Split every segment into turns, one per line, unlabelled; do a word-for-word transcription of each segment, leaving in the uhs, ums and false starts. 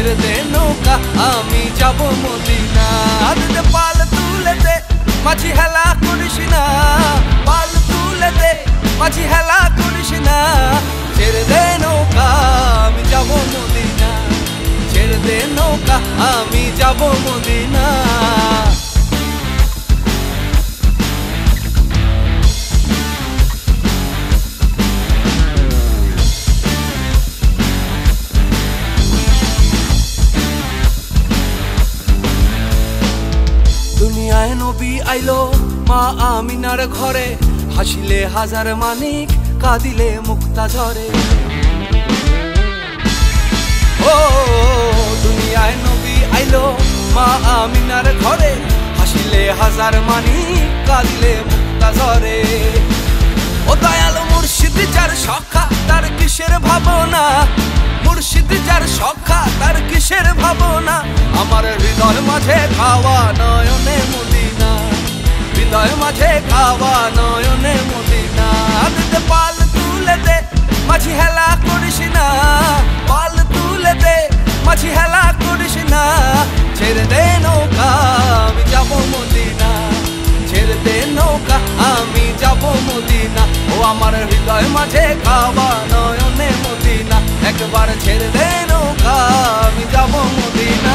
ছেড়ে দে নৌকা আমি যাব মদিনা। দে পাল তুলে দে মাঝি হেলা করিস না, পাল তুলে দে মাঝি হেলা করিস না, ছেড়ে দে নৌকা আমি যাব মদিনা, ছেড়ে দে নৌকা আমি যাব মদিনা। দুনিয়ায় নবী আইলো মা আমিনার ঘরে, হাসিলে হাজার মানিক কাঁদিলে মুক্তা ঝরে। ও দুনিয়ায় নবী আইলো মা আমিনার ঘরে, হাসিলে হাজার মানিক কাঁদিলে মুক্তা ঝরে। ও দয়াল মুর্শিদ যার সখা তার কিসের ভাবনা, মুর্শিদ যার সখা তার কিসের ভাবনা, আমার হৃদয় মাঝে খাওয়া নয়নে মদিনা, হৃদয় মাঝে খাওয়া নয়নে মদিনা। দে পাল তুলে দে মাঝি হেলা করিস না, পাল তুলে দে মাঝি হেলা করিস না, ছেড়ে দে নৌকা আমি যাব মদিনা, ছেড়ে দে নৌকা আমি যাব মদিনা। ও আমার হৃদয় মাঝে খাওয়া নয়নে মদিনা, একবার ছেড়ে দে নৌকা আমি যাব মদিনা।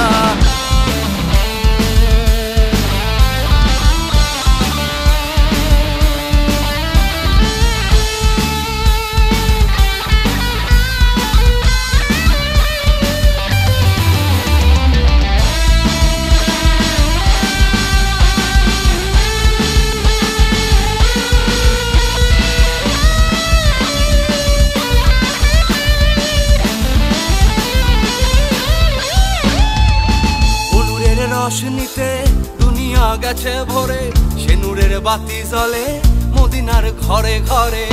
রোশনীতে দুনিয়া গেছে ভরে, সে নূরের বাতি জ্বলে মদিনার ঘরে ঘরে।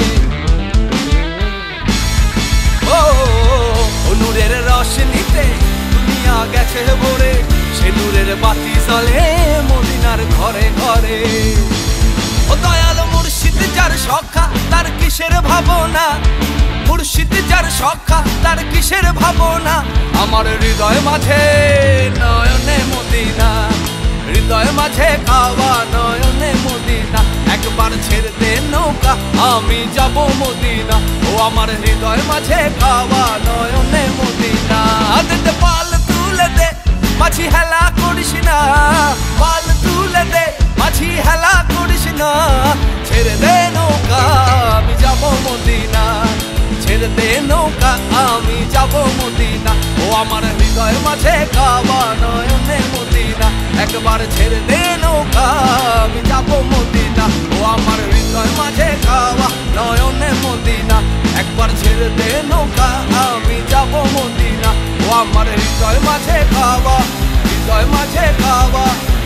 ও নূরের রোশনীতে দুনিয়া গেছে ভরে, সে নূরের বাতি জ্বলে মদিনার ঘরে ঘরে। ও দয়াল মুর্শিদ যার সখা তার কিসের ভাবনা, মুর্শিদ যার সখা তার কিসের ভাবনা, আমার হৃদয় মাঝে নয়নে মদিনা, হৃদয় মাঝে খাওয়া নয়নে মদিনা, একবার ছেড়ে দে নৌকা আমি যাব মদিনা। ও আমার হৃদয় মাঝে খাওয়া নয়নে মদিনা। দে পাল তুলে দে মাঝি হেলা করিস না, পাল তুলে দে মাঝি হেলা করিস না, ছেড়ে দে নৌকা আমি যাব মদিনা, ছেড়ে দে নৌকা আমি যাব মদিনা। ও আমার হৃদয় মাঝে খাওয়া নয়নে মদিনা, একবার ছেড়ে দে নৌকা আমি যাব মদিনা। ও আমার হৃদয় মাঝে খাওয়া নয়নে মদিনা, একবার ছেড়ে দে নৌকা আমি যাব মদিনা। ও আমার হৃদয় মাঝে খাওয়া, হৃদয় মাঝে খাওয়া,